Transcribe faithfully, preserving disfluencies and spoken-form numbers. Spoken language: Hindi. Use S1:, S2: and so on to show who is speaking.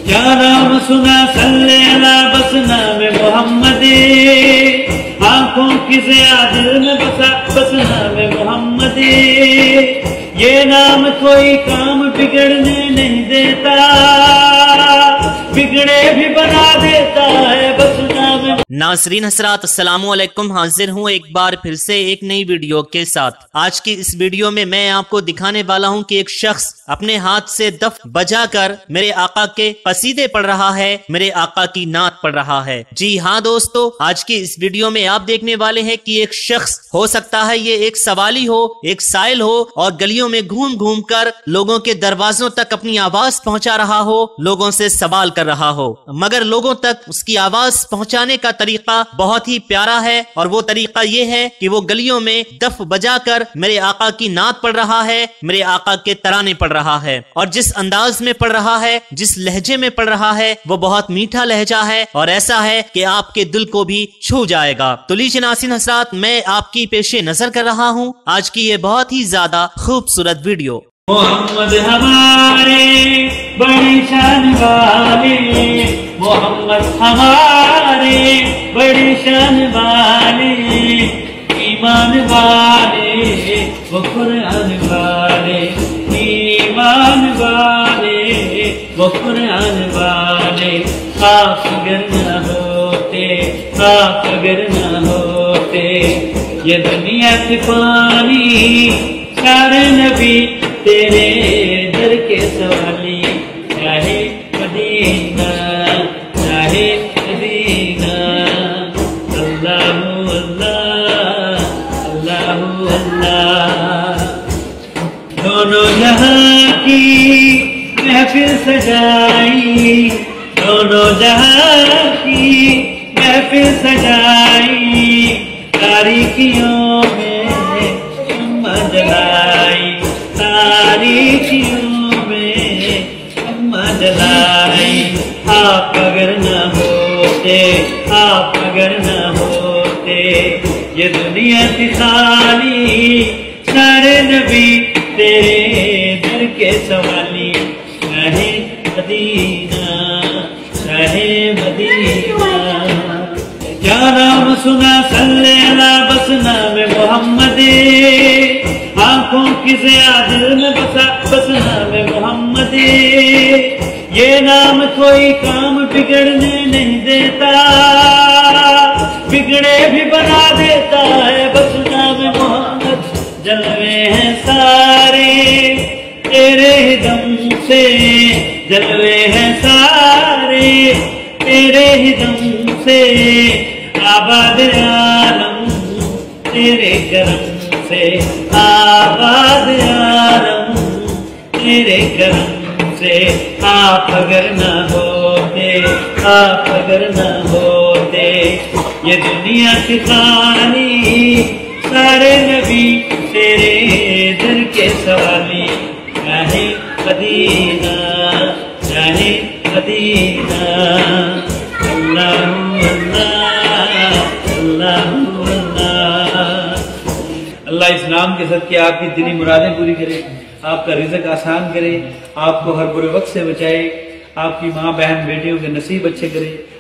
S1: क्या नाम सुना सल्ले अला बस नाम मोहम्मद, आंखों की ज़िया दिल में बसा बस नाम मोहम्मद। ये नाम कोई काम बिगड़ने नहीं देता, बिगड़े भी बना देता है बस नाम।
S2: नाज़रीन हज़रात अस्सलामु अलैकुम, हाजिर हूँ एक बार फिर से एक नई वीडियो के साथ। आज की इस वीडियो में मैं आपको दिखाने वाला हूँ कि एक शख्स अपने हाथ से दफ बजाकर मेरे आका के कसीदे पढ़ रहा है, मेरे आका की नात पढ़ रहा है। जी हाँ दोस्तों, आज की इस वीडियो में आप देखने वाले हैं कि एक शख्स, हो सकता है ये एक सवाली हो, एक साइल हो, और गलियों में घूम घूम कर लोगों के दरवाजों तक अपनी आवाज पहुंचा रहा हो, लोगों से सवाल कर रहा हो, मगर लोगों तक उसकी आवाज पहुंचाने का तरीका बहुत ही प्यारा है। और वो तरीका ये है कि वो गलियों में दफ बजाकर मेरे आका की नात पढ़ रहा है, मेरे आका के तराने पढ़ रहा है। और जिस अंदाज में पढ़ रहा है, जिस लहजे में पढ़ रहा है, वो बहुत मीठा लहजा है और ऐसा है कि आपके दिल को भी छू जाएगा। तो लीजिए नाज़रीन हज़रात, मैं आपकी पेशे नजर कर रहा हूँ आज की ये बहुत ही ज्यादा खूबसूरत वीडियो।
S1: मोहम्मद हमारे बड़ी शान वाले, मोहम्मद हमारे बड़ी शान वाले, ईमान वाले वो कुरान वाले, ईमान वाले वो कुरान वाले। आप अगर न होते, आप अगर न होते, ये दुनिया की पानी सारे नबी तेरे दर के सवाली। चाहे मदीना चाहे मदीना, अल्लाहु अल्लाह अल्लाहु अल्लाह। दोनों जहां की महफिल सजाई, दोनों जहां की महफिल सजाई, तारीखियों में शम्मा जलाई, तारीखियों में शम्मा जलाई। आप अगर न होते, आप अगर न होते, ये दुनिया थी खाली, सारे नबी तेरे दर के सवाली। चाहे मदीना चाहे मदीना, क्या नाम सुना सल्ले अला बस नाम मोहम्मद, आंखों की ज़िया दिल में बसा बस नाम मोहम्मद। ये नाम कोई काम बिगड़ने नहीं देता, बिगड़े भी बना देता है बस नाम मोहम्मद। जलवे हैं सारे तेरे ही दम से, जलवे हैं सारे तेरे ही दम से, आबाद आलम तेरे करम से, आबाद आलम तेरे करम से। आप अगर न होते, आप अगर न होते, ये दुनिया की खानी, सारे नबी तेरे दर के सवाली। चाहे मदीना चाहे मदीना, अल्लाहु अल्लाह अल्लाहु अल्लाह। अल्लाह इस नाम के सदके आपकी दिली मुरादें पूरी करे, आपका रिज़्क आसान करे, आपको हर बुरे वक्त से बचाए, आपकी माँ बहन बेटियों के नसीब अच्छे करे।